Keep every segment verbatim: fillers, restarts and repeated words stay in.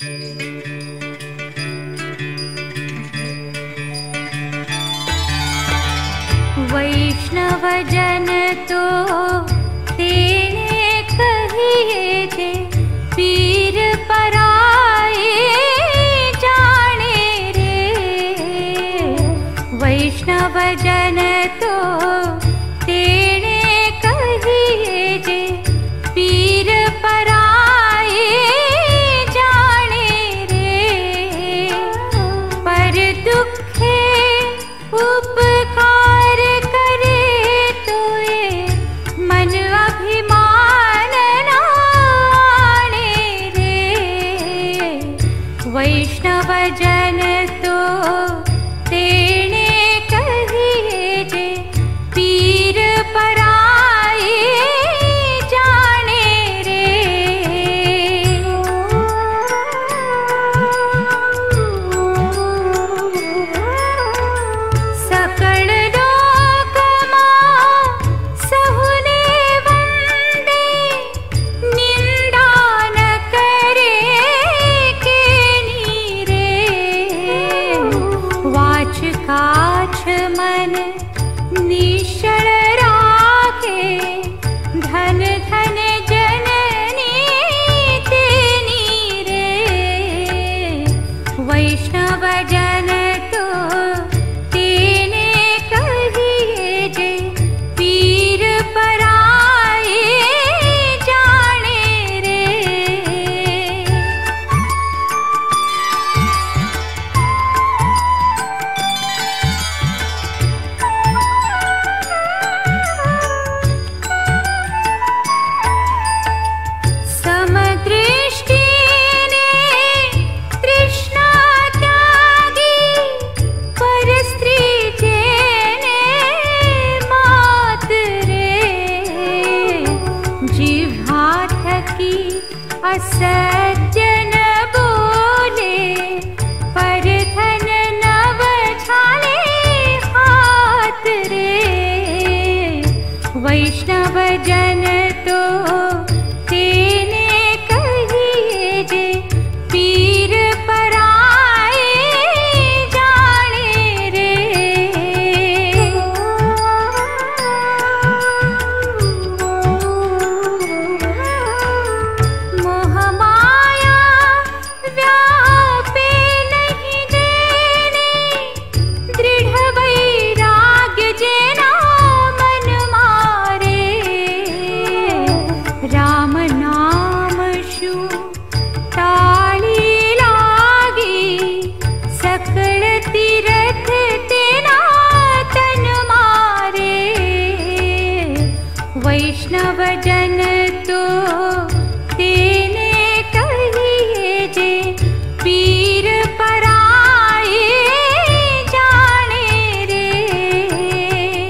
वैष्णव जन तो तेने कहिए थे, पीर पराए जाने रे। वैष्णव जन तो तेने कहिए थे, पीर पराए जाने रे। पर दुखे उपकार करे तो ये मन अभिमान ना आने रे। वैष्णव जन तो तेने कहिए जे, पीर पराए जाने रे। सकल लोक मां सहुने वंदे, निंदा न करे केनी रे। वाच काछ मन निश्चल राखे, धन धन जननी तेनी रे। वैष्णव जन तो तेने कहिए जे, पीर पराए जाने रे। समदृष्टि ने तृष्णा त्यागी, पर स्त्री जेने मात रे। जिह्वा थकी असत्य न बोले, पर धन नव छाले हाथ रे। वैष्णव जन तो तेने कहिए जे, पीर पराए जाने रे। मोह माया व्यापे नहीं देने, दृढ़ वैराग्य जेना मन मारे। राम नाम शु ताली लागी, सकल तीरथ तेना तन मारे। वैष्णव जन तो तेने कहिए जे, पीर पराए जाने रे।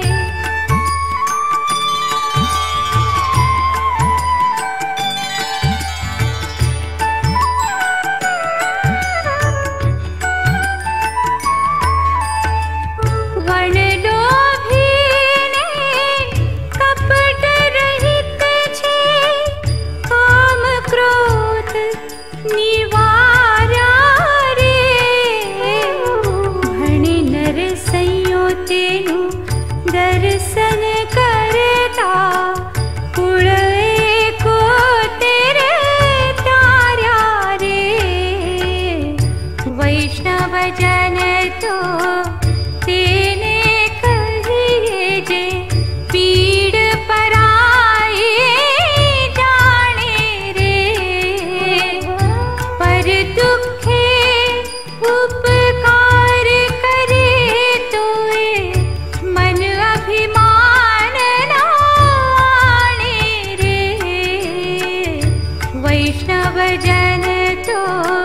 वण लोभी ने कपट रहित छे, काम क्रोध निवार्या रे। भणे नर सैयो तेनु दर्शन करता, कुल एको तेरे तार्या रे। वैष्णव जन तो तेने कहिए जे, पीड़ पराए जाने रे। पर दुखे उपकार करे तो ये मन अभिमान ना आने रे। वैष्णव जन तो